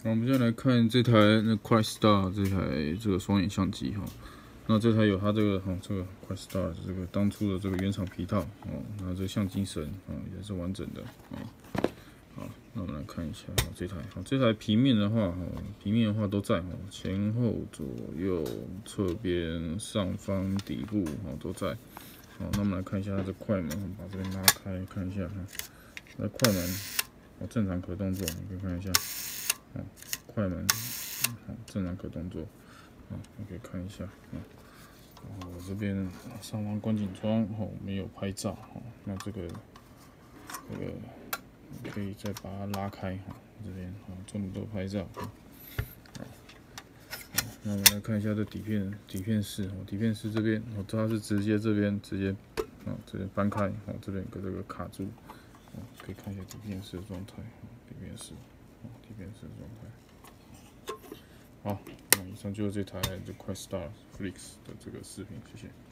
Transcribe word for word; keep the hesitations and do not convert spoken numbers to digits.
好，我们现在来看这台那 Quastar 这台这个双眼相机哈。那这台有它这个哈这个 Quastar 的这个当初的这个原厂皮套哦，然后这个相机绳啊也是完整的啊。好，那我们来看一下哈这台好这台平面的话哈平面的话都在哈前后左右侧边上方底部哈都在。好，那我们来看一下它的快门，我们把这边拉开看一下哈。那快门哦正常可动作，你可以看一下。哦，快门，好，正常可动作，啊，你可以看一下，啊，然后我这边上方观景窗，哦，没有拍照，哦，那这个，这个，你可以再把它拉开，哈，这边，啊，这么多拍照，好，那我们来看一下这底片，底片室，哦，底片室这边，哦，它是直接这边直接，啊，这边翻开，哦，这边给这个卡住，哦，可以看一下底片室的状态，底片室。底片式的状态。好，那以上就是这台的 Quastar Flix 的这个视频，谢谢。